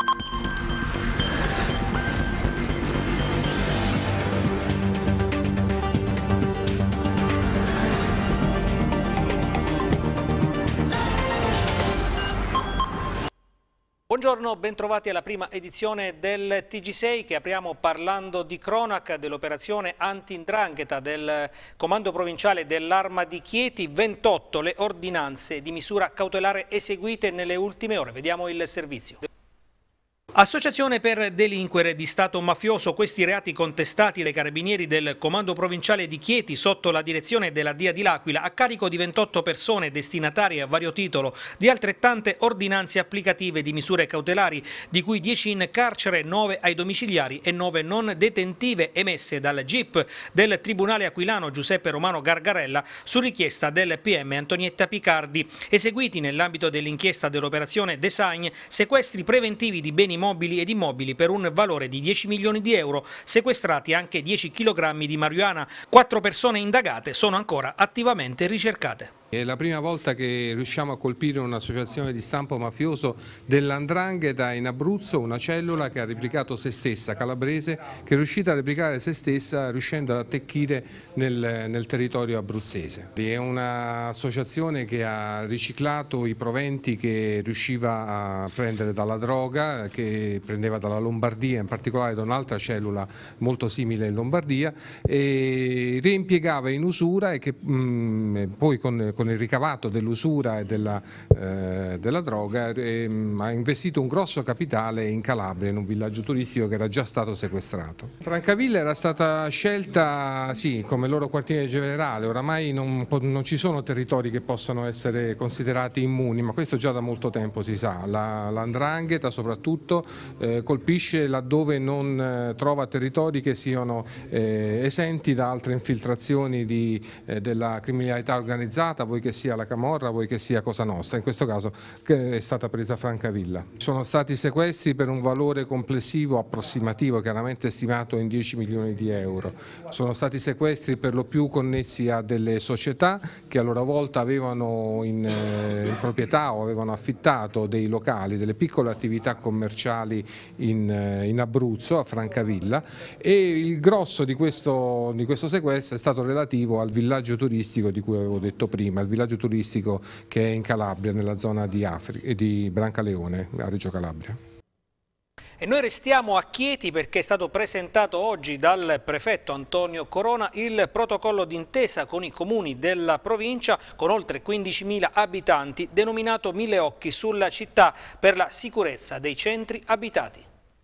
Buongiorno, bentrovati alla prima edizione del TG6 che apriamo parlando di cronaca dell'operazione anti-'ndrangheta del Comando Provinciale dell'Arma di Chieti. 28 le ordinanze di misura cautelare eseguite nelle ultime ore. Vediamo il servizio. Associazione per delinquere di Stato mafioso, questi reati contestati dai carabinieri del Comando Provinciale di Chieti sotto la direzione della DIA di L'Aquila a carico di 28 persone destinatarie a vario titolo di altrettante ordinanze applicative di misure cautelari, di cui 10 in carcere, 9 ai domiciliari e 9 non detentive emesse dal GIP del Tribunale Aquilano Giuseppe Romano Gargarella su richiesta del PM Antonietta Picardi, eseguiti nell'ambito dell'inchiesta dell'operazione Design, sequestri preventivi di beni mobili ed immobili per un valore di 10 milioni di euro, sequestrati anche 10 kg di marijuana. 4 persone indagate sono ancora attivamente ricercate. È la prima volta che riusciamo a colpire un'associazione di stampo mafioso dell''ndrangheta in Abruzzo, una cellula che ha replicato se stessa, calabrese, che è riuscita a replicare se stessa riuscendo ad attecchire nel territorio abruzzese. È un'associazione che ha riciclato i proventi che riusciva a prendere dalla droga, che prendeva dalla Lombardia, in particolare da un'altra cellula molto simile in Lombardia, e reimpiegava in usura e che poi con il ricavato dell'usura e della droga ha investito un grosso capitale in Calabria, in un villaggio turistico che era già stato sequestrato. Francavilla era stata scelta sì, come loro quartiere generale, oramai non ci sono territori che possano essere considerati immuni, ma questo già da molto tempo si sa. La 'ndrangheta soprattutto colpisce laddove non trova territori che siano esenti da altre infiltrazioni della criminalità organizzata, vuoi che sia la Camorra, vuoi che sia Cosa Nostra, in questo caso è stata presa Francavilla. Sono stati sequestri per un valore complessivo approssimativo, chiaramente stimato in 10 milioni di euro. Sono stati sequestri per lo più connessi a delle società che a loro volta avevano in proprietà o avevano affittato dei locali, delle piccole attività commerciali in Abruzzo, a Francavilla, e il grosso di questo sequestro è stato relativo al villaggio turistico di cui avevo detto prima, il villaggio turistico che è in Calabria, nella zona di Brancaleone, a Reggio Calabria. E noi restiamo a Chieti perché è stato presentato oggi dal prefetto Antonio Corona il protocollo d'intesa con i comuni della provincia con oltre 15.000 abitanti, denominato Mille Occhi sulla città per la sicurezza dei centri abitati.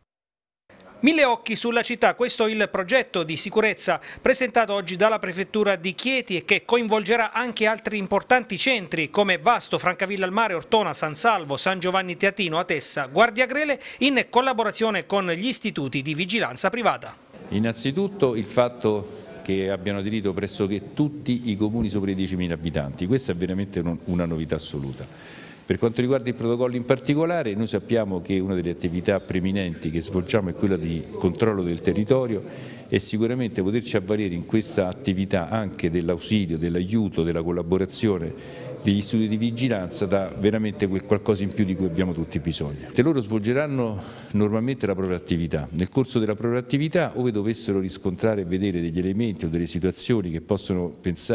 Mille occhi sulla città, questo è il progetto di sicurezza presentato oggi dalla prefettura di Chieti e che coinvolgerà anche altri importanti centri come Vasto, Francavilla al Mare, Ortona, San Salvo, San Giovanni Teatino, Atessa, Guardiagrele, in collaborazione con gli istituti di vigilanza privata. Innanzitutto il fatto che abbiano aderito pressoché tutti i comuni sopra i 10.000 abitanti, questa è veramente una novità assoluta. Per quanto riguarda il protocollo in particolare, noi sappiamo che una delle attività preminenti che svolgiamo è quella di controllo del territorio e sicuramente poterci avvalere in questa attività anche dell'ausilio, dell'aiuto, della collaborazione degli istituti di vigilanza dà veramente quel qualcosa in più di cui abbiamo tutti bisogno. E loro svolgeranno normalmente la propria attività. Nel corso della propria attività, ove dovessero riscontrare e vedere degli elementi o delle situazioni che possono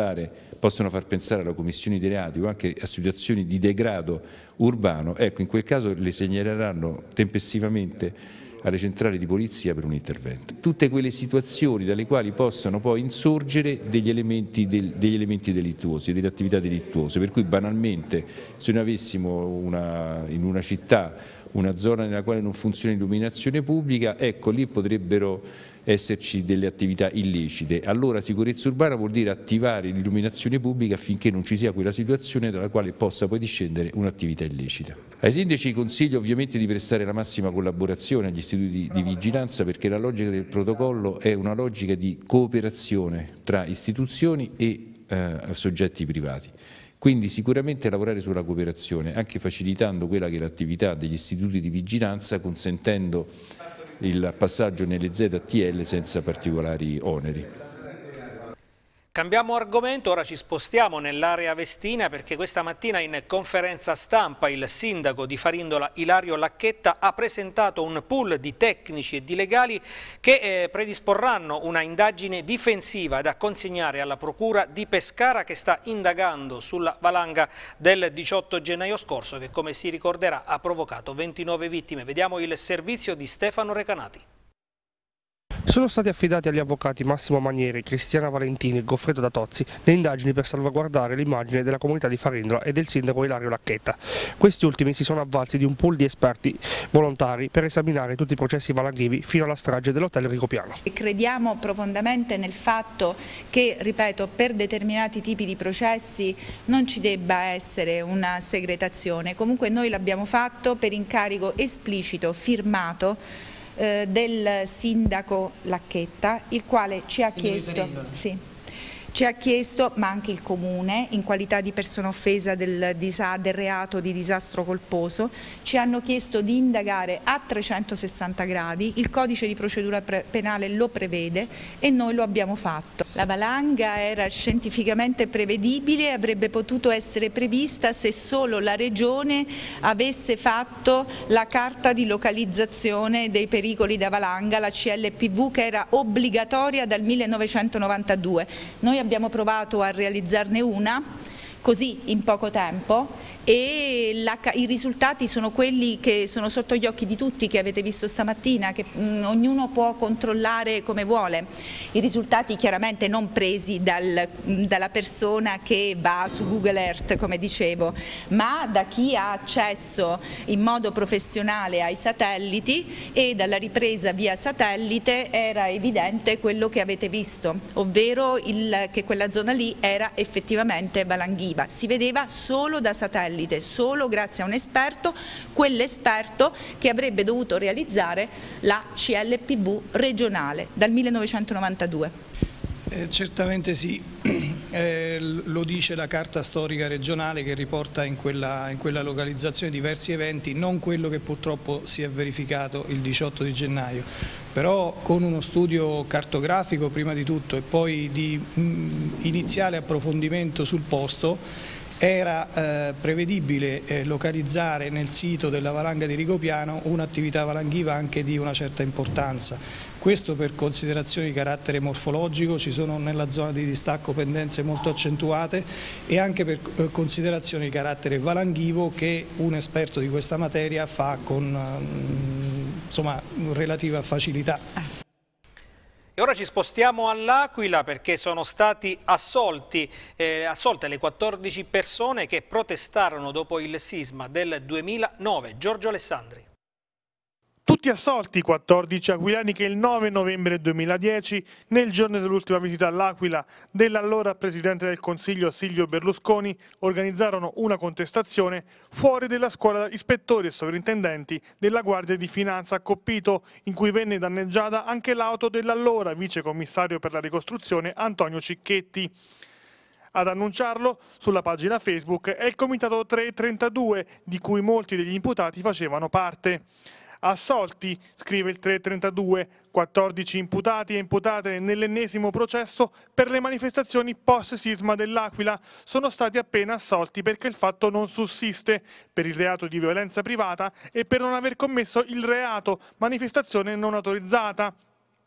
far pensare alla commissione di reati o anche a situazioni di degrado urbano, ecco, in quel caso le segnaleranno tempestivamente alle centrali di polizia per un intervento. Tutte quelle situazioni dalle quali possano poi insorgere degli elementi delittuosi, delle attività delittuose, per cui banalmente se noi avessimo in una città una zona nella quale non funziona l'illuminazione pubblica, ecco lì potrebbero esserci delle attività illecite. Allora sicurezza urbana vuol dire attivare l'illuminazione pubblica affinché non ci sia quella situazione dalla quale possa poi discendere un'attività illecita. Ai sindaci consiglio ovviamente di prestare la massima collaborazione agli istituti di vigilanza perché la logica del protocollo è una logica di cooperazione tra istituzioni e soggetti privati. Quindi sicuramente lavorare sulla cooperazione, anche facilitando quella che è l'attività degli istituti di vigilanza, consentendo il passaggio nelle ZTL senza particolari oneri. Cambiamo argomento, ora ci spostiamo nell'area vestina perché questa mattina in conferenza stampa il sindaco di Farindola Ilario Lacchetta ha presentato un pool di tecnici e di legali che predisporranno una indagine difensiva da consegnare alla procura di Pescara che sta indagando sulla valanga del 18 gennaio scorso che, come si ricorderà, ha provocato 29 vittime. Vediamo il servizio di Stefano Recanati. Sono stati affidati agli avvocati Massimo Manieri, Cristiana Valentini e Goffredo Datozzi le indagini per salvaguardare l'immagine della comunità di Farindola e del sindaco Ilario Lacchetta. Questi ultimi si sono avvalsi di un pool di esperti volontari per esaminare tutti i processi valanghivi fino alla strage dell'hotel Rigopiano. Crediamo profondamente nel fatto che, ripeto, per determinati tipi di processi non ci debba essere una segretazione. Comunque noi l'abbiamo fatto per incarico esplicito firmato del sindaco Lacchetta, il quale ci ha chiesto, ma anche il Comune, in qualità di persona offesa del reato di disastro colposo, ci hanno chiesto di indagare a 360 gradi, il codice di procedura penale lo prevede e noi lo abbiamo fatto. La valanga era scientificamente prevedibile e avrebbe potuto essere prevista se solo la Regione avesse fatto la carta di localizzazione dei pericoli da valanga, la CLPV, che era obbligatoria dal 1992. Noi abbiamo provato a realizzarne una così in poco tempo e i risultati sono quelli che sono sotto gli occhi di tutti, che avete visto stamattina, che ognuno può controllare come vuole. I risultati chiaramente non presi dalla persona che va su Google Earth, come dicevo, ma da chi ha accesso in modo professionale ai satelliti, e dalla ripresa via satellite era evidente quello che avete visto, ovvero che quella zona lì era effettivamente valanghiva. Si vedeva solo da satellite, solo grazie a un esperto, quell'esperto che avrebbe dovuto realizzare la CLPV regionale dal 1992. Certamente sì, lo dice la carta storica regionale che riporta in quella localizzazione diversi eventi, non quello che purtroppo si è verificato il 18 di gennaio, però con uno studio cartografico prima di tutto e poi di iniziale approfondimento sul posto era prevedibile localizzare nel sito della valanga di Rigopiano un'attività valanghiva anche di una certa importanza. Questo per considerazioni di carattere morfologico, ci sono nella zona di distacco pendenze molto accentuate, e anche per considerazioni di carattere valanghivo che un esperto di questa materia fa con relativa facilità. E ora ci spostiamo all'Aquila perché sono stati assolte le 14 persone che protestarono dopo il sisma del 2009. Giorgio Alessandri. Tutti assolti i 14 aquilani che il 9 novembre 2010, nel giorno dell'ultima visita all'Aquila dell'allora Presidente del Consiglio Silvio Berlusconi, organizzarono una contestazione fuori della scuola ispettori e sovrintendenti della Guardia di Finanza a Coppito, in cui venne danneggiata anche l'auto dell'allora vicecommissario per la ricostruzione Antonio Cicchetti. Ad annunciarlo sulla pagina Facebook è il Comitato 332, di cui molti degli imputati facevano parte. Assolti, scrive il 332, 14 imputati e imputate nell'ennesimo processo per le manifestazioni post-sisma dell'Aquila sono stati appena assolti perché il fatto non sussiste, per il reato di violenza privata e per non aver commesso il reato manifestazione non autorizzata.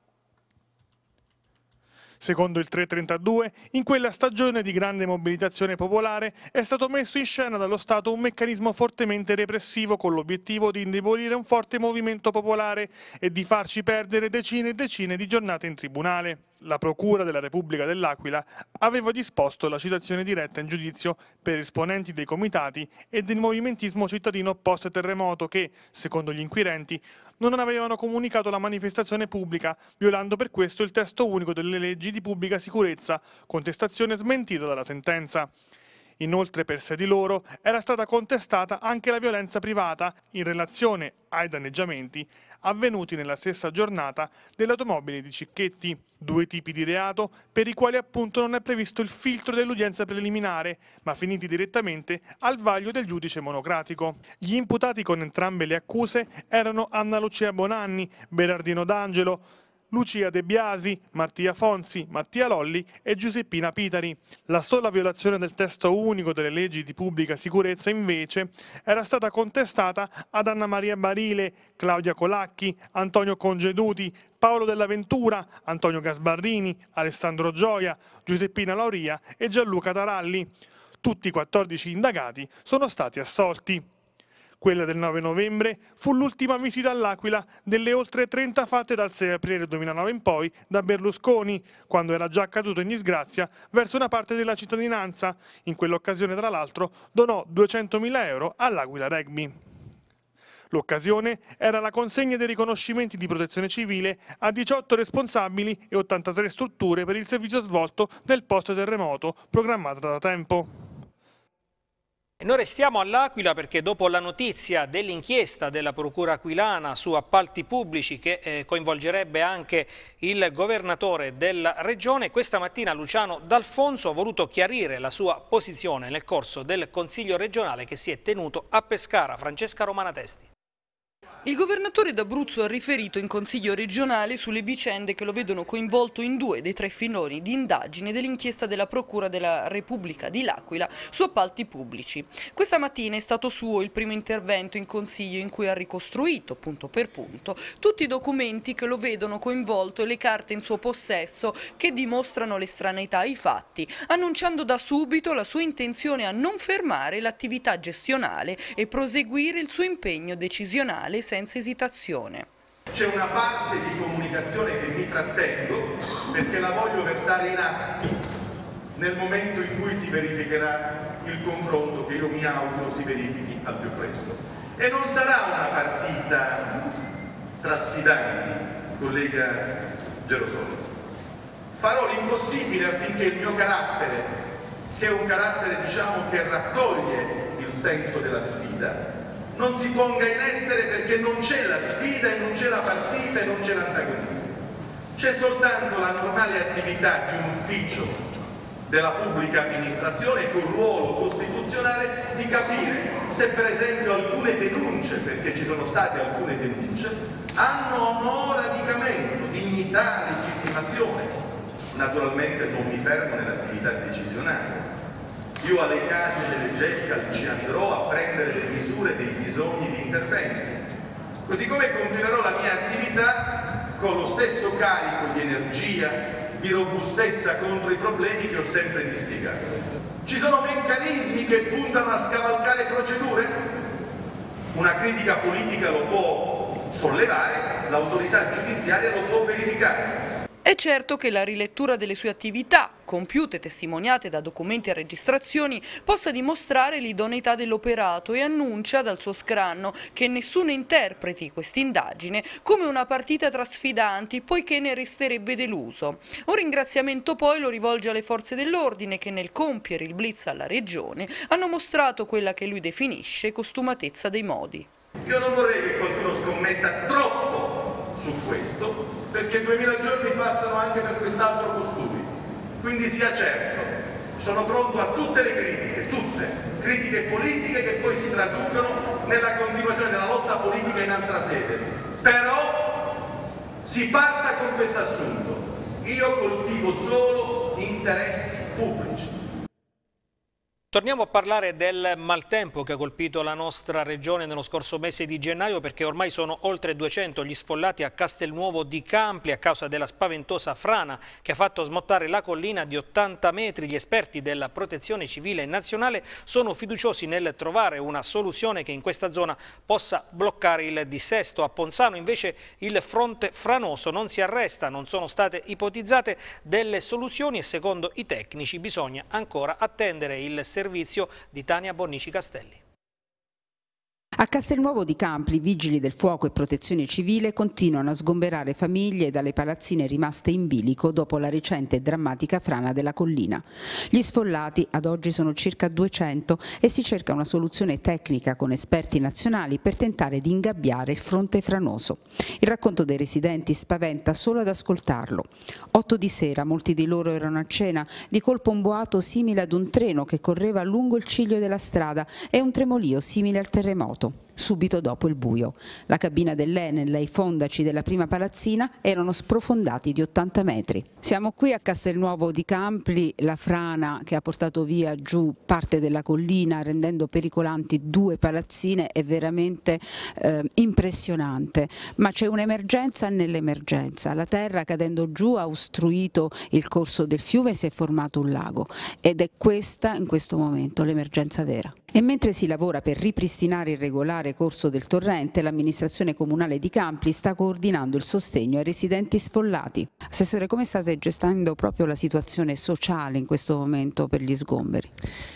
Secondo il 332, in quella stagione di grande mobilitazione popolare è stato messo in scena dallo Stato un meccanismo fortemente repressivo con l'obiettivo di indebolire un forte movimento popolare e di farci perdere decine e decine di giornate in tribunale. La Procura della Repubblica dell'Aquila aveva disposto la citazione diretta in giudizio per esponenti dei comitati e del movimentismo cittadino post-terremoto che, secondo gli inquirenti, non avevano comunicato la manifestazione pubblica, violando per questo il testo unico delle leggi di pubblica sicurezza, contestazione smentita dalla sentenza. Inoltre, per sé di loro, era stata contestata anche la violenza privata in relazione ai danneggiamenti avvenuti nella stessa giornata delle automobili di Cicchetti, due tipi di reato per i quali appunto non è previsto il filtro dell'udienza preliminare, ma finiti direttamente al vaglio del giudice monocratico. Gli imputati con entrambe le accuse erano Anna Lucia Bonanni, Berardino D'Angelo, Lucia De Biasi, Mattia Fonzi, Mattia Lolli e Giuseppina Pitari. La sola violazione del testo unico delle leggi di pubblica sicurezza, invece, era stata contestata ad Anna Maria Barile, Claudia Colacchi, Antonio Congeduti, Paolo Della Ventura, Antonio Gasbarrini, Alessandro Gioia, Giuseppina Lauria e Gianluca Taralli. Tutti i 14 indagati sono stati assolti. Quella del 9 novembre fu l'ultima visita all'Aquila delle oltre 30 fatte dal 6 aprile 2009 in poi da Berlusconi, quando era già caduto in disgrazia verso una parte della cittadinanza. In quell'occasione, tra l'altro, donò 200.000 euro all'Aquila Rugby. L'occasione era la consegna dei riconoscimenti di protezione civile a 18 responsabili e 83 strutture per il servizio svolto nel post-terremoto, programmata da tempo. E noi restiamo all'Aquila perché dopo la notizia dell'inchiesta della Procura aquilana su appalti pubblici che coinvolgerebbe anche il governatore della regione, questa mattina Luciano D'Alfonso ha voluto chiarire la sua posizione nel corso del Consiglio regionale che si è tenuto a Pescara. Francesca Romana Testi. Il governatore d'Abruzzo ha riferito in Consiglio regionale sulle vicende che lo vedono coinvolto in 2 dei 3 filoni di indagine dell'inchiesta della Procura della Repubblica di L'Aquila su appalti pubblici. Questa mattina è stato suo il primo intervento in Consiglio in cui ha ricostruito, punto per punto, tutti i documenti che lo vedono coinvolto e le carte in suo possesso che dimostrano l'estraneità ai fatti, annunciando da subito la sua intenzione a non fermare l'attività gestionale e proseguire il suo impegno decisionale senza esitazione. C'è una parte di comunicazione che mi trattengo perché la voglio versare in atti nel momento in cui si verificherà il confronto che io mi auguro si verifichi al più presto. E non sarà una partita tra sfidanti, collega Gerosoli. Farò l'impossibile affinché il mio carattere, che è un carattere diciamo che raccoglie il senso della sfida, non si ponga in essere perché non c'è la sfida e non c'è la partita e non c'è l'antagonismo. C'è soltanto la normale attività di un ufficio della pubblica amministrazione con ruolo costituzionale di capire se per esempio alcune denunce, perché ci sono state alcune denunce, hanno o no radicamento, dignità, legittimazione. Naturalmente non mi fermo nell'attività decisionale. Io alle case delle GESCAL ci andrò a prendere le misure dei bisogni di intervento, così come continuerò la mia attività con lo stesso carico di energia, di robustezza contro i problemi che ho sempre dispiegato. Ci sono meccanismi che puntano a scavalcare procedure? Una critica politica lo può sollevare, l'autorità giudiziaria lo può verificare. È certo che la rilettura delle sue attività, compiute e testimoniate da documenti e registrazioni, possa dimostrare l'idoneità dell'operato e annuncia dal suo scranno che nessuno interpreti quest'indagine come una partita tra sfidanti, poiché ne resterebbe deluso. Un ringraziamento poi lo rivolge alle forze dell'ordine che nel compiere il blitz alla regione hanno mostrato quella che lui definisce costumatezza dei modi. Io non vorrei che qualcuno scommetta troppo su questo, perché 2000 giorni passano anche per quest'altro costume. Quindi sia certo, sono pronto a tutte le critiche, tutte, critiche politiche che poi si traducono nella continuazione della lotta politica in altra sede. Però si parta con questo assunto. Io coltivo solo interessi pubblici. Torniamo a parlare del maltempo che ha colpito la nostra regione nello scorso mese di gennaio, perché ormai sono oltre 200 gli sfollati a Castelnuovo di Campli a causa della spaventosa frana che ha fatto smottare la collina di 80 metri. Gli esperti della Protezione Civile Nazionale sono fiduciosi nel trovare una soluzione che in questa zona possa bloccare il dissesto. A Ponzano invece il fronte franoso non si arresta, non sono state ipotizzate delle soluzioni e secondo i tecnici bisogna ancora attendere il servizio di Tania Bonnici Castelli. A Castelnuovo di Campli, vigili del fuoco e protezione civile continuano a sgomberare famiglie dalle palazzine rimaste in bilico dopo la recente e drammatica frana della collina. Gli sfollati ad oggi sono circa 200 e si cerca una soluzione tecnica con esperti nazionali per tentare di ingabbiare il fronte franoso. Il racconto dei residenti spaventa solo ad ascoltarlo. 8 di sera, molti di loro erano a cena, di colpo un boato simile ad un treno che correva lungo il ciglio della strada e un tremolio simile al terremoto. morto, subito dopo il buio. La cabina dell'Enel e i fondaci della prima palazzina erano sprofondati di 80 metri. Siamo qui a Castelnuovo di Campli, la frana che ha portato via giù parte della collina rendendo pericolanti 2 palazzine è veramente impressionante, ma c'è un'emergenza nell'emergenza. La terra cadendo giù ha ostruito il corso del fiume e si è formato un lago ed è questa in questo momento l'emergenza vera. E mentre si lavora per ripristinare il regolare corso del torrente, l'amministrazione comunale di Campli sta coordinando il sostegno ai residenti sfollati. Assessore, come state gestendo proprio la situazione sociale in questo momento per gli sgomberi?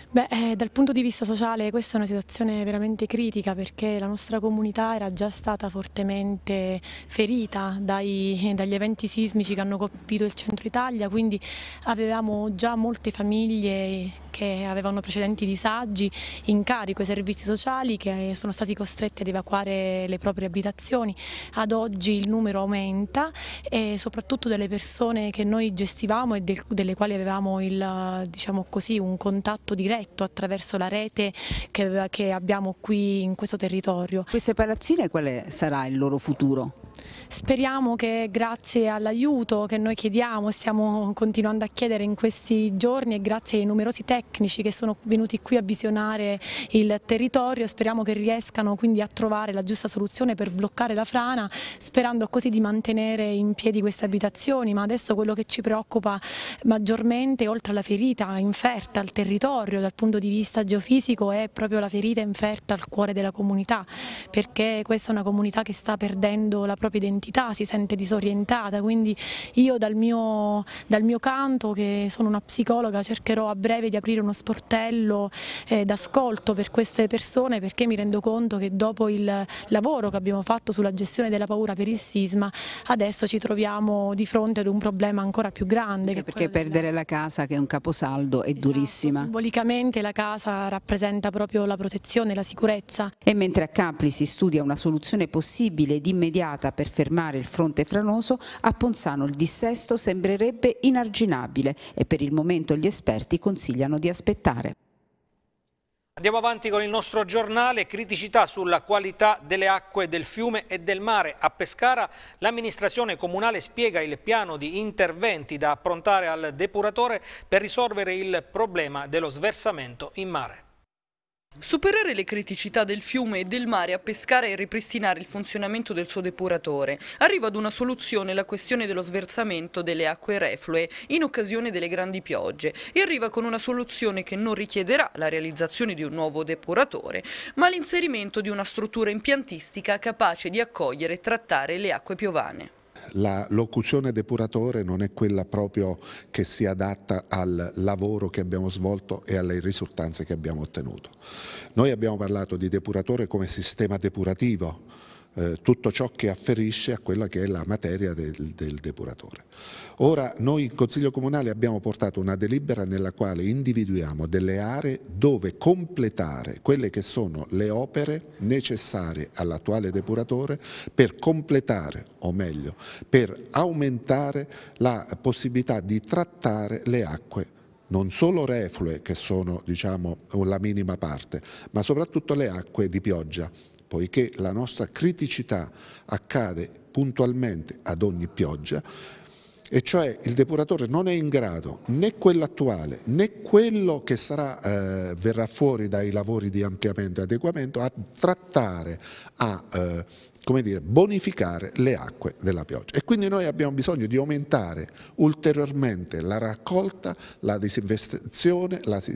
Dal punto di vista sociale questa è una situazione veramente critica perché la nostra comunità era già stata fortemente ferita dagli eventi sismici che hanno colpito il centro Italia, quindi avevamo già molte famiglie che avevano precedenti disagi in carico ai servizi sociali che sono stati costretti ad evacuare le proprie abitazioni. Ad oggi il numero aumenta e soprattutto delle persone che noi gestivamo e delle quali avevamo diciamo così, un contatto diretto attraverso la rete che abbiamo qui in questo territorio. Queste palazzine quale sarà il loro futuro? Speriamo che grazie all'aiuto che noi chiediamo, stiamo continuando a chiedere in questi giorni e grazie ai numerosi tecnici che sono venuti qui a visionare il territorio, speriamo che riescano quindi a trovare la giusta soluzione per bloccare la frana, sperando così di mantenere in piedi queste abitazioni, ma adesso quello che ci preoccupa maggiormente, oltre alla ferita inferta al territorio dal punto di vista geofisico, è proprio la ferita inferta al cuore della comunità, perché questa è una comunità che sta perdendo la propria identità, si sente disorientata, quindi io dal mio canto, che sono una psicologa, cercherò a breve di aprire uno sportello d'ascolto per queste persone, perché mi rendo conto che dopo il lavoro che abbiamo fatto sulla gestione della paura per il sisma, adesso ci troviamo di fronte ad un problema ancora più grande. Perché perdere la casa, che è un caposaldo, è durissima. Simbolicamente la casa rappresenta proprio la protezione, la sicurezza. E mentre a Campli si studia una soluzione possibile ed immediata per fermare il fronte franoso, a Ponzano il dissesto sembrerebbe inarginabile e per il momento gli esperti consigliano di aspettare. Andiamo avanti con il nostro giornale. Criticità sulla qualità delle acque del fiume e del mare. A Pescara l'amministrazione comunale spiega il piano di interventi da approntare al depuratore per risolvere il problema dello sversamento in mare. Superare le criticità del fiume e del mare a Pescara e ripristinare il funzionamento del suo depuratore. Arriva ad una soluzione la questione dello sversamento delle acque reflue in occasione delle grandi piogge e arriva con una soluzione che non richiederà la realizzazione di un nuovo depuratore, ma l'inserimento di una struttura impiantistica capace di accogliere e trattare le acque piovane. La locuzione depuratore non è quella proprio che si adatta al lavoro che abbiamo svolto e alle risultanze che abbiamo ottenuto. Noi abbiamo parlato di depuratore come sistema depurativo, tutto ciò che afferisce a quella che è la materia del depuratore. Ora noi in Consiglio Comunale abbiamo portato una delibera nella quale individuiamo delle aree dove completare quelle che sono le opere necessarie all'attuale depuratore per completare, o meglio, per aumentare la possibilità di trattare le acque non solo reflue, che sono diciamo la minima parte, ma soprattutto le acque di pioggia, poiché la nostra criticità accade puntualmente ad ogni pioggia, e cioè il depuratore non è in grado, né quello attuale né quello che verrà fuori dai lavori di ampliamento e adeguamento, a trattare, a bonificare le acque della pioggia. E quindi noi abbiamo bisogno di aumentare ulteriormente la raccolta, la disinfezione,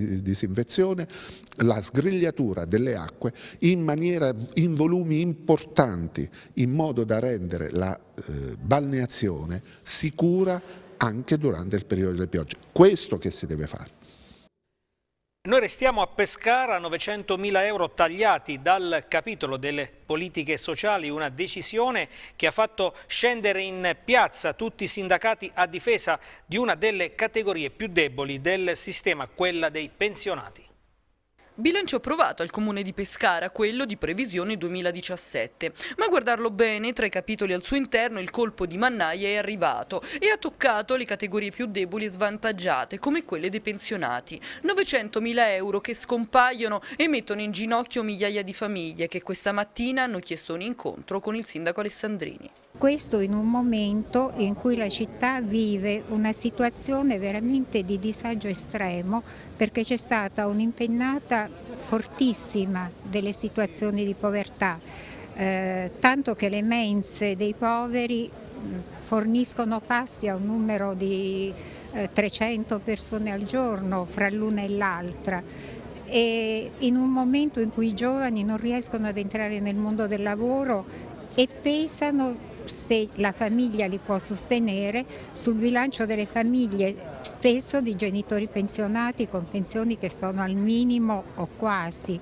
la sgrigliatura delle acque in volumi importanti, in modo da rendere la balneazione sicura anche durante il periodo delle piogge. Questo che si deve fare. Noi restiamo a Pescara, 900.000 euro tagliati dal capitolo delle politiche sociali, una decisione che ha fatto scendere in piazza tutti i sindacati a difesa di una delle categorie più deboli del sistema, quella dei pensionati. Bilancio approvato al Comune di Pescara, quello di previsione 2017. Ma a guardarlo bene, tra i capitoli al suo interno il colpo di mannaia è arrivato e ha toccato le categorie più deboli e svantaggiate, come quelle dei pensionati. 900.000 euro che scompaiono e mettono in ginocchio migliaia di famiglie che questa mattina hanno chiesto un incontro con il sindaco Alessandrini. Questo in un momento in cui la città vive una situazione veramente di disagio estremo, perché c'è stata un'impennata fortissima delle situazioni di povertà, tanto che le mense dei poveri forniscono pasti a un numero di 300 persone al giorno fra l'una e l'altra. E in un momento in cui i giovani non riescono ad entrare nel mondo del lavoro e pesano, se la famiglia li può sostenere, sul bilancio delle famiglie spesso di genitori pensionati con pensioni che sono al minimo o quasi.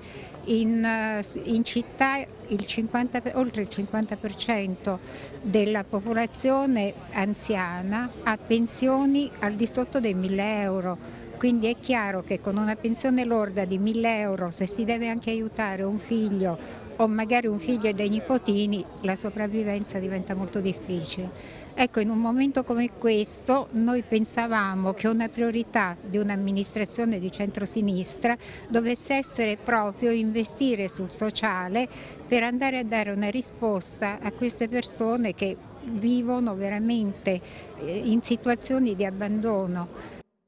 In città oltre il 50% della popolazione anziana ha pensioni al di sotto dei 1.000 euro. Quindi è chiaro che con una pensione lorda di 1.000 euro, se si deve anche aiutare un figlio o magari un figlio e dei nipotini, la sopravvivenza diventa molto difficile. Ecco, in un momento come questo noi pensavamo che una priorità di un'amministrazione di centrosinistra dovesse essere proprio investire sul sociale per andare a dare una risposta a queste persone che vivono veramente in situazioni di abbandono.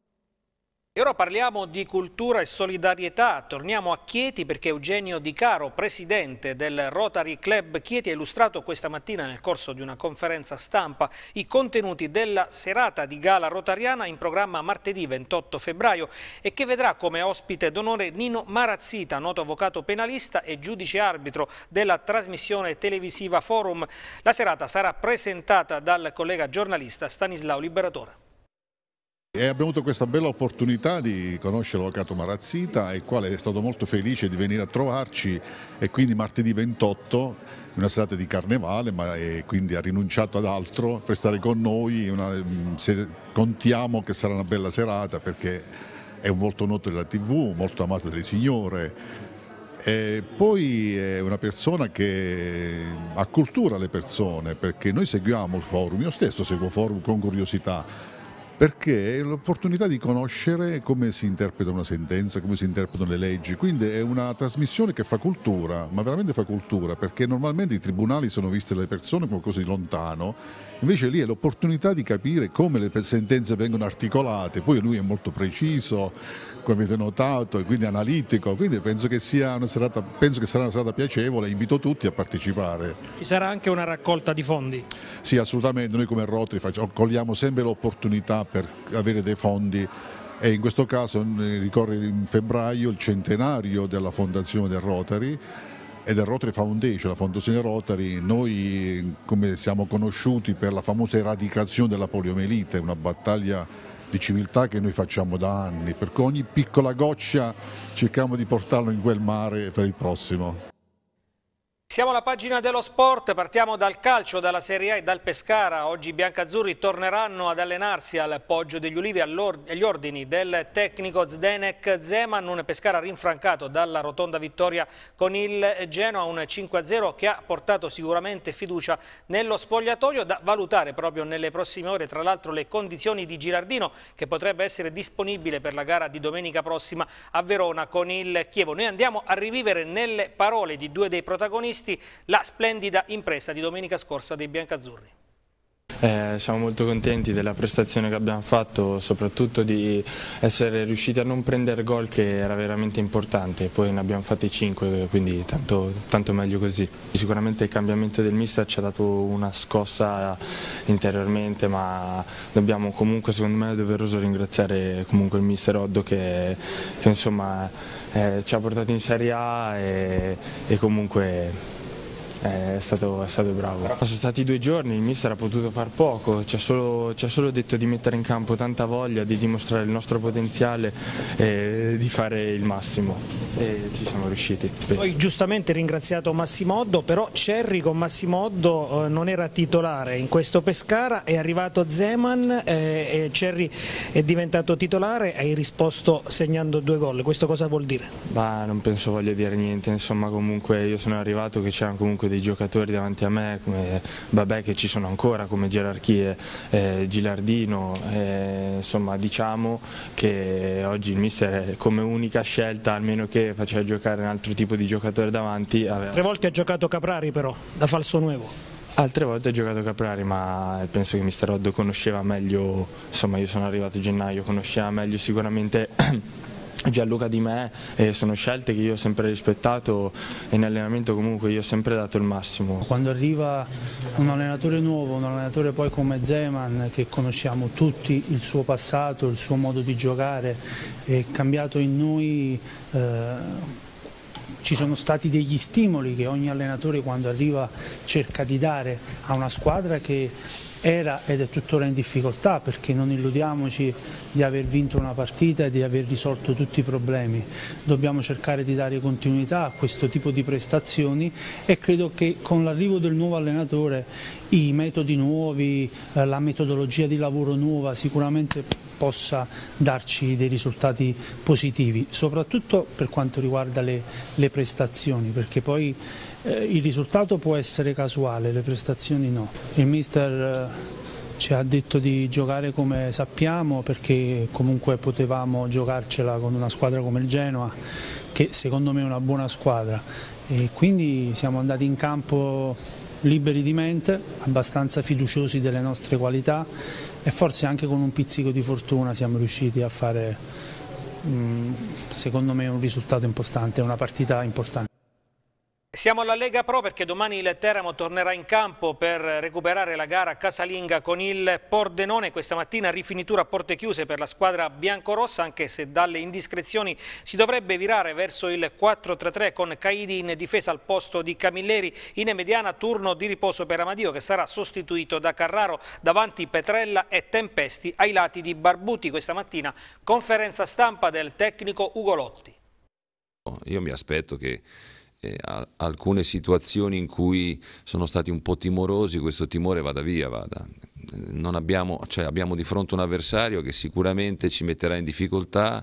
E ora parliamo di cultura e solidarietà, torniamo a Chieti perché Eugenio Di Caro, presidente del Rotary Club Chieti, ha illustrato questa mattina nel corso di una conferenza stampa i contenuti della serata di gala rotariana in programma martedì 28 febbraio e che vedrà come ospite d'onore Nino Marazzita, noto avvocato penalista e giudice arbitro della trasmissione televisiva Forum. La serata sarà presentata dal collega giornalista Stanislao Liberatore. E abbiamo avuto questa bella opportunità di conoscere l'avvocato Marazzita, il quale è stato molto felice di venire a trovarci, e quindi martedì 28, una serata di carnevale, quindi ha rinunciato ad altro per stare con noi. Contiamo che sarà una bella serata perché è un volto noto della TV, molto amato dalle signore. E poi è una persona che accultura le persone, perché noi seguiamo il forum, io stesso seguo forum con curiosità, perché è l'opportunità di conoscere come si interpreta una sentenza, come si interpretano le leggi, quindi è una trasmissione che fa cultura, ma veramente fa cultura, perché normalmente i tribunali sono viste dalle persone come qualcosa di lontano, invece lì è l'opportunità di capire come le sentenze vengono articolate. Poi lui è molto preciso, come avete notato, e quindi analitico, quindi penso che sarà una serata piacevole, invito tutti a partecipare. Ci sarà anche una raccolta di fondi? Sì, assolutamente, noi come Rotary cogliamo sempre l'opportunità per avere dei fondi, e in questo caso ricorre in febbraio il centenario della fondazione del Rotary e del Rotary Foundation, la fondazione Rotary. Noi come siamo conosciuti per la famosa eradicazione della poliomielite, una battaglia di civiltà che noi facciamo da anni, per cui ogni piccola goccia cerchiamo di portarlo in quel mare per il prossimo. Siamo alla pagina dello sport, partiamo dal calcio, dalla Serie A e dal Pescara. Oggi i biancazzurri torneranno ad allenarsi al Poggio degli Ulivi agli ordini del tecnico Zdenek Zeman, un Pescara rinfrancato dalla rotonda vittoria con il Genoa, un 5-0 che ha portato sicuramente fiducia nello spogliatoio, da valutare proprio nelle prossime ore, tra l'altro le condizioni di Girardino che potrebbe essere disponibile per la gara di domenica prossima a Verona con il Chievo. Noi andiamo a rivivere nelle parole di due dei protagonisti la splendida impresa di domenica scorsa dei biancazzurri. Siamo molto contenti della prestazione che abbiamo fatto, soprattutto di essere riusciti a non prendere gol, che era veramente importante. Poi ne abbiamo fatti 5, quindi tanto meglio così. Sicuramente il cambiamento del mister ci ha dato una scossa interiormente, ma dobbiamo comunque, secondo me è doveroso ringraziare comunque il mister Oddo che insomma ci ha portato in Serie A e comunque è stato bravo. Sono stati 2 giorni, il mister ha potuto far poco, ci ha solo detto di mettere in campo tanta voglia, di dimostrare il nostro potenziale e di fare il massimo, e ci siamo riusciti. Poi giustamente ringraziato Massimo Oddo, però Cerri con Massimo Oddo non era titolare in questo Pescara, è arrivato Zeman e Cerri è diventato titolare, hai risposto segnando 2 gol, questo cosa vuol dire? Non penso voglia dire niente, insomma comunque io sono arrivato che c'erano comunque dei giocatori davanti a me, come Babè, che ci sono ancora come gerarchie, Gilardino, insomma diciamo che oggi il mister come unica scelta, almeno che faceva giocare un altro tipo di giocatore davanti. 3 volte ha giocato Caprari però, da falso nuovo. Altre volte ha giocato Caprari, ma penso che mister Oddo conosceva meglio, insomma io sono arrivato a gennaio, conosceva meglio sicuramente Gianluca di me, e sono scelte che io ho sempre rispettato, e in allenamento comunque io ho sempre dato il massimo. Quando arriva un allenatore nuovo, un allenatore poi come Zeman, che conosciamo tutti il suo passato, il suo modo di giocare, è cambiato in noi. Ci sono stati degli stimoli che ogni allenatore quando arriva cerca di dare a una squadra che era ed è tuttora in difficoltà, perché non illudiamoci di aver vinto una partita e di aver risolto tutti i problemi. Dobbiamo cercare di dare continuità a questo tipo di prestazioni, e credo che con l'arrivo del nuovo allenatore i metodi nuovi, la metodologia di lavoro nuova sicuramente possa darci dei risultati positivi, soprattutto per quanto riguarda le prestazioni, perché poi il risultato può essere casuale, le prestazioni no. Il mister ci ha detto di giocare come sappiamo, perché comunque potevamo giocarcela con una squadra come il Genoa, che secondo me è una buona squadra, e quindi siamo andati in campo liberi di mente, abbastanza fiduciosi delle nostre qualità, e forse anche con un pizzico di fortuna siamo riusciti a fare, secondo me, un risultato importante, una partita importante. Siamo alla Lega Pro perché domani il Teramo tornerà in campo per recuperare la gara casalinga con il Pordenone. Questa mattina rifinitura a porte chiuse per la squadra biancorossa, anche se dalle indiscrezioni si dovrebbe virare verso il 4-3-3 con Caidi in difesa al posto di Camilleri. In mediana turno di riposo per Amadio, che sarà sostituito da Carraro, davanti Petrella e Tempesti ai lati di Barbuti. Questa mattina conferenza stampa del tecnico Ugo Lotti. Io mi aspetto che alcune situazioni in cui sono stati un po' timorosi, questo timore vada via. Abbiamo di fronte un avversario che sicuramente ci metterà in difficoltà.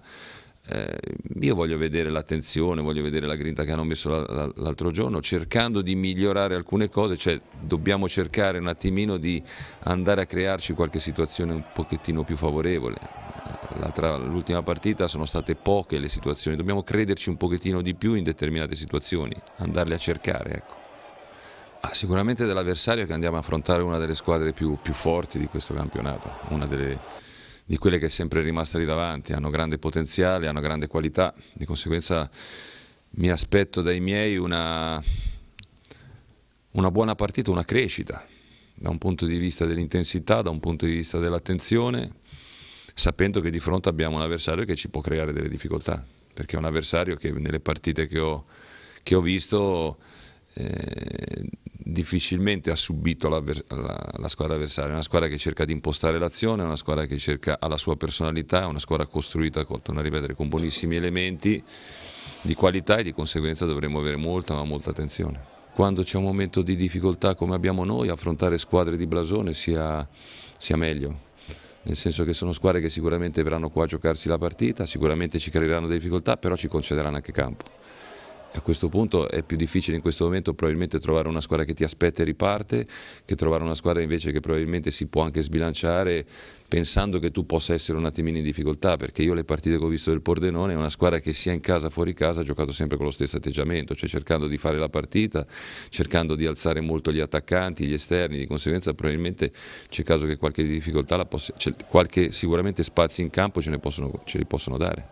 Io voglio vedere l'attenzione, voglio vedere la grinta che hanno messo l'altro giorno, cercando di migliorare alcune cose, cioè dobbiamo cercare un attimino di andare a crearci qualche situazione un pochettino più favorevole. L'ultima partita sono state poche le situazioni, dobbiamo crederci un pochettino di più in determinate situazioni, andarle a cercare, ecco. Sicuramente dell'avversario che andiamo a affrontare una delle squadre più forti di questo campionato, una di quelle che è sempre rimasta lì davanti, hanno grande potenziale, hanno grande qualità, di conseguenza mi aspetto dai miei una buona partita, una crescita, da un punto di vista dell'intensità, da un punto di vista dell'attenzione, sapendo che di fronte abbiamo un avversario che ci può creare delle difficoltà, perché è un avversario che nelle partite che ho visto difficilmente ha subito la squadra avversaria. È una squadra che cerca di impostare l'azione, è una squadra che ha la sua personalità, è una squadra costruita, torno a ripetere, con buonissimi elementi di qualità, e di conseguenza dovremo avere molta attenzione. Quando c'è un momento di difficoltà come abbiamo noi, affrontare squadre di blasone sia meglio. Nel senso che sono squadre che sicuramente verranno qua a giocarsi la partita, sicuramente ci creeranno delle difficoltà, però ci concederanno anche campo. E a questo punto è più difficile in questo momento probabilmente trovare una squadra che ti aspetta e riparte, che trovare una squadra invece che probabilmente si può anche sbilanciare pensando che tu possa essere un attimino in difficoltà, perché io le partite che ho visto del Pordenone è una squadra che sia in casa fuori casa ha giocato sempre con lo stesso atteggiamento, cioè cercando di fare la partita, cercando di alzare molto gli attaccanti, gli esterni, di conseguenza probabilmente c'è caso che qualche difficoltà, qualche sicuramente spazi in campo ce li possono dare.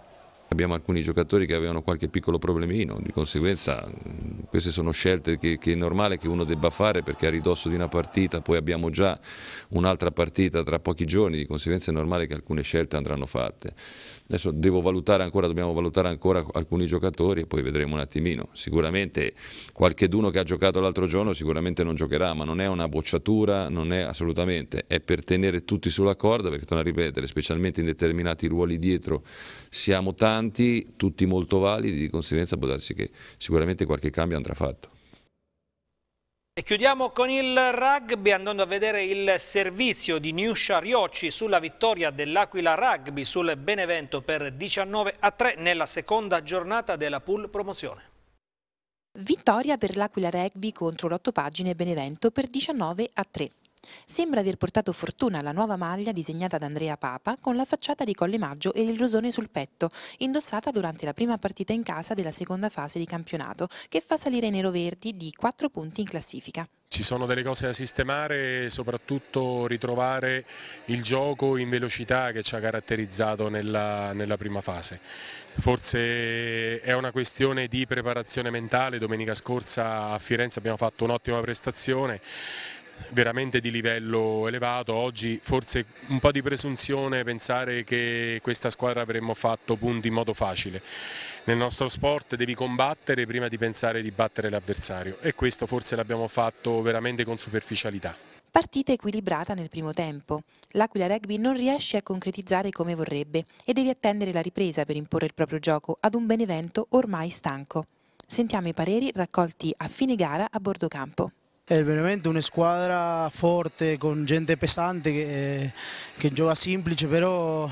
abbiamo alcuni giocatori che avevano qualche piccolo problemino, di conseguenza queste sono scelte che è normale che uno debba fare, perché a ridosso di una partita poi abbiamo già un'altra partita tra pochi giorni, di conseguenza è normale che alcune scelte andranno fatte. Adesso dobbiamo valutare ancora alcuni giocatori e poi vedremo un attimino. Sicuramente qualcheduno che ha giocato l'altro giorno sicuramente non giocherà, ma non è una bocciatura, non è assolutamente, è per tenere tutti sulla corda, perché torno a ripetere, specialmente in determinati ruoli dietro siamo tanti, tutti molto validi, di conseguenza può darsi che sicuramente qualche cambio andrà fatto. E chiudiamo con il rugby andando a vedere il servizio di Niuscia Riocci sulla vittoria dell'Aquila Rugby sul Benevento per 19-3 nella seconda giornata della pool promozione. Vittoria per l'Aquila Rugby contro l'8 Pagine Benevento per 19-3. Sembra aver portato fortuna la nuova maglia disegnata da Andrea Papa con la facciata di Colle Maggio e il rosone sul petto, indossata durante la prima partita in casa della seconda fase di campionato, che fa salire i neroverdi di 4 punti in classifica. Ci sono delle cose da sistemare, soprattutto ritrovare il gioco in velocità che ci ha caratterizzato nella prima fase. Forse è una questione di preparazione mentale. Domenica scorsa a Firenze abbiamo fatto un'ottima prestazione, veramente di livello elevato. Oggi forse un po' di presunzione pensare che questa squadra avremmo fatto punti in modo facile. Nel nostro sport devi combattere prima di pensare di battere l'avversario e questo forse l'abbiamo fatto veramente con superficialità. Partita equilibrata nel primo tempo. L'Aquila Rugby non riesce a concretizzare come vorrebbe e deve attendere la ripresa per imporre il proprio gioco ad un Benevento ormai stanco. Sentiamo i pareri raccolti a fine gara a bordo campo. Il Benevento è una squadra forte, con gente pesante che gioca semplice, però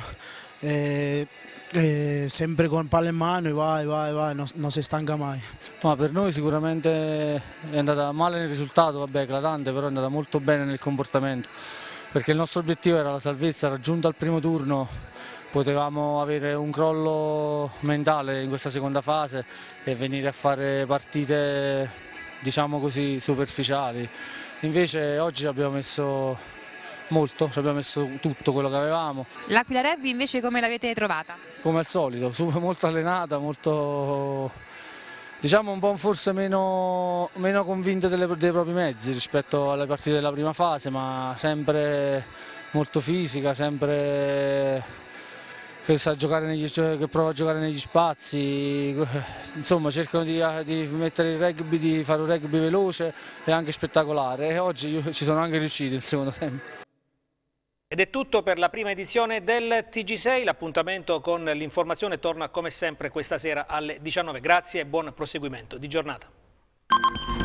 sempre con palla in mano e vai, non si stanca mai. Ma per noi sicuramente è andata male nel risultato, vabbè, eclatante, però è andata molto bene nel comportamento, perché il nostro obiettivo era la salvezza. Raggiunto al primo turno potevamo avere un crollo mentale in questa seconda fase e venire a fare partite, diciamo così, superficiali. Invece oggi abbiamo messo molto, abbiamo messo tutto quello che avevamo. L'Aquila Rugby invece come l'avete trovata? Come al solito, molto allenata, molto, diciamo un po' forse meno convinta dei propri mezzi rispetto alle partite della prima fase, ma sempre molto fisica, sempre che prova a giocare negli spazi, insomma cercano di mettere il rugby, di fare un rugby veloce e anche spettacolare, e oggi ci sono anche riusciti nel secondo tempo. Ed è tutto per la prima edizione del TG6, l'appuntamento con l'informazione torna come sempre questa sera alle 19. Grazie e buon proseguimento di giornata.